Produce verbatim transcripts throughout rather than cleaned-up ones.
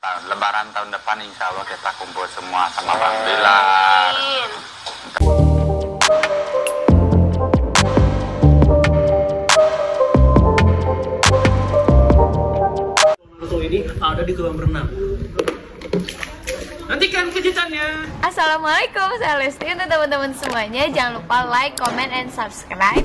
Lebaran tahun depan insya Allah kita kumpul semua sama Bang Bilar. Ini ada di kolam renang. Nantikan kejutannya. Assalamualaikum, saya Lesti. Untuk teman-teman semuanya, jangan lupa like, comment, and subscribe.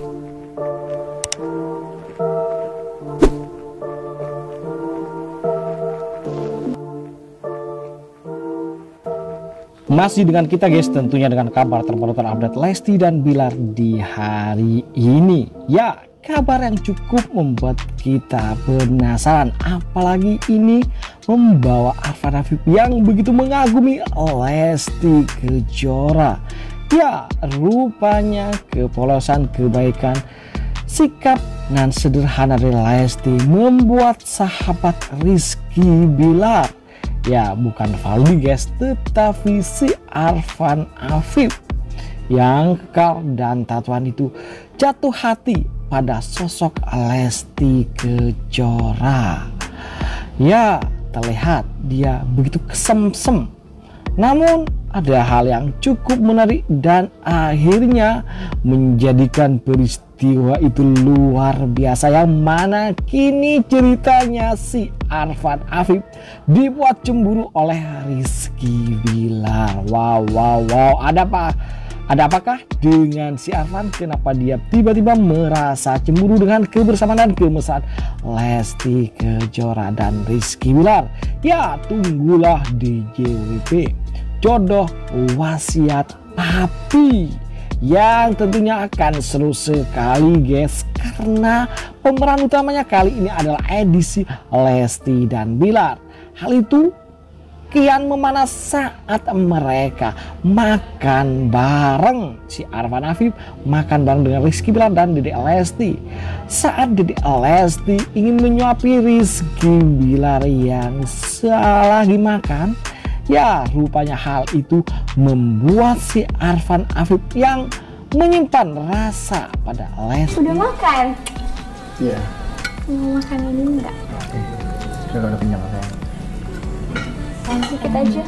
Masih dengan kita guys, tentunya dengan kabar terbaru terupdate Lesti dan Bilar di hari ini. Ya, kabar yang cukup membuat kita penasaran, apalagi ini membawa Arfan Afif yang begitu mengagumi Lesti Kejora. Ya, rupanya kepolosan, kebaikan, sikap dan sederhana dari Lesti membuat sahabat Rizky Bilar, ya bukan Valdi guys, tetapi si Arfan Afif yang kekal dan tatuan itu jatuh hati pada sosok Lesti Kejora. Ya, terlihat dia begitu kesemsem. Namun ada hal yang cukup menarik dan akhirnya menjadikan peristiwa itu luar biasa, yang mana kini ceritanya si Arfan Afif dibuat cemburu oleh Rizky Bilar. Wow, wow, wow. Ada apa? Ada apakah dengan si Arfan? Kenapa dia tiba-tiba merasa cemburu dengan kebersamaan dan kemesraan Lesti Kejora dan Rizky Bilar? Ya, tunggulah di J W P, Jodoh Wasiat Papi, yang tentunya akan seru sekali guys, karena pemeran utamanya kali ini adalah edisi Lesti dan Bilar. Hal itu kian memanas saat mereka makan bareng. Si Arfan Afif makan bareng dengan Rizky Bilar dan Dedek Lesti. Saat Dedek Lesti ingin menyuapi Rizky Bilar yang salah dimakan, ya rupanya hal itu membuat si Arfan Afif yang menyimpan rasa pada Lesti. Udah makan? Iya. Mau makan ini enggak? Oke, sudah udah kenyang saya. Nanti kita aja.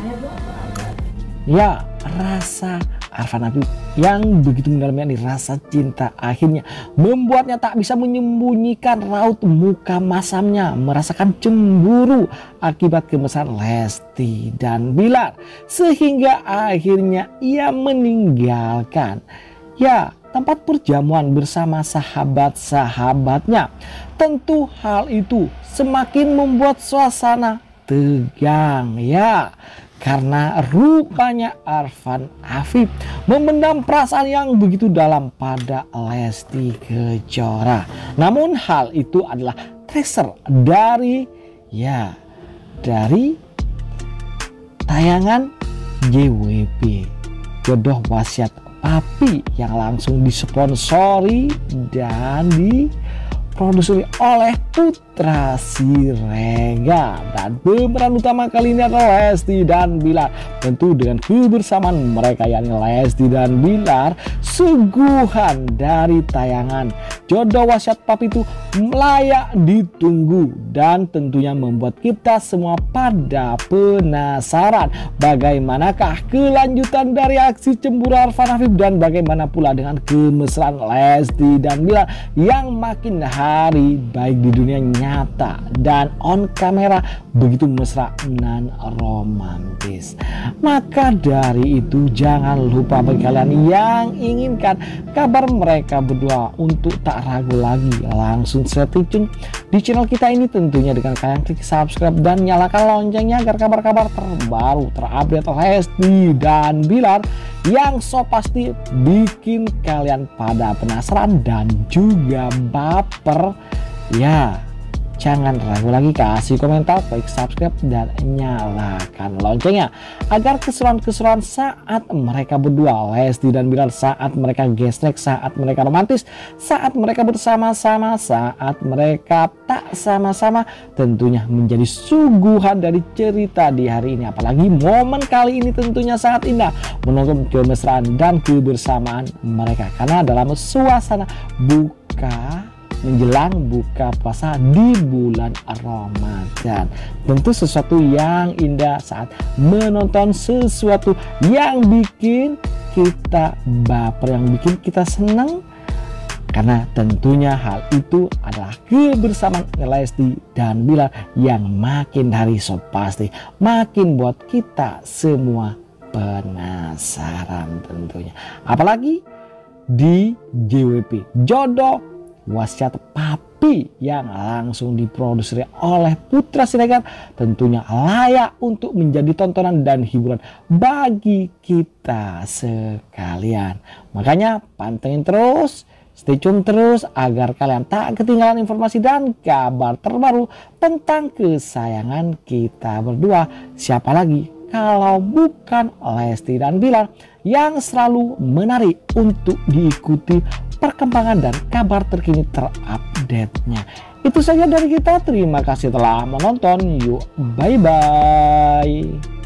Ya, rasa Arfan Afif yang begitu mendalamnya, rasa cinta akhirnya membuatnya tak bisa menyembunyikan raut muka masamnya, merasakan cemburu akibat kemesraan Lesti dan Bilar, sehingga akhirnya ia meninggalkan ya tempat perjamuan bersama sahabat-sahabatnya. Tentu hal itu semakin membuat suasana tegang ya, karena rupanya Arfan Afif memendam perasaan yang begitu dalam pada Lesti Kejora. Namun hal itu adalah teaser dari ya dari tayangan J W P, Jodoh Wasiat Papi, yang langsung disponsori dan diproduksi oleh Putra Siregar, dan pemeran utama kali ini adalah Lesti dan Bilar. Tentu dengan kebersamaan mereka yakni Lesti dan Bilar, suguhan dari tayangan Jodoh Wasiat Papi itu layak ditunggu dan tentunya membuat kita semua pada penasaran bagaimanakah kelanjutan dari aksi cemburu Arfan Afif, dan bagaimana pula dengan kemesraan Lesti dan Bilar yang makin hari baik di dunia nyata dan on kamera begitu mesra dan romantis. Maka dari itu jangan lupa bagi kalian yang inginkan kabar mereka berdua untuk tak ragu lagi, langsung stay tune di channel kita ini, tentunya dengan kalian klik subscribe dan nyalakan loncengnya agar kabar-kabar terbaru terupdate Lesti dan Bilar yang so pasti bikin kalian pada penasaran dan juga baper. Ya, jangan ragu lagi, kasih komentar, klik subscribe dan nyalakan loncengnya agar keseruan-keseruan saat mereka berdua Lesti dan Bilar, saat mereka gesrek, saat mereka romantis, saat mereka bersama-sama, saat mereka tak sama-sama, tentunya menjadi suguhan dari cerita di hari ini. Apalagi momen kali ini tentunya sangat indah menonton kemesraan dan kebersamaan mereka, karena dalam suasana buka menjelang buka puasa di bulan Ramadan. Tentu sesuatu yang indah saat menonton sesuatu yang bikin kita baper, yang bikin kita senang. Karena tentunya hal itu adalah kebersamaan Lesti dan Bilar yang makin hari so pasti makin buat kita semua penasaran tentunya. Apalagi di J W P, Jodoh Wasiat Papi, yang langsung diproduksi oleh Putra Siregar, tentunya layak untuk menjadi tontonan dan hiburan bagi kita sekalian. Makanya pantengin terus, stay tune terus agar kalian tak ketinggalan informasi dan kabar terbaru tentang kesayangan kita berdua. Siapa lagi kalau bukan Lesti dan Bilar yang selalu menarik untuk diikuti perkembangan dan kabar terkini terupdate-nya. Itu saja dari kita. Terima kasih telah menonton. Yuk, bye-bye.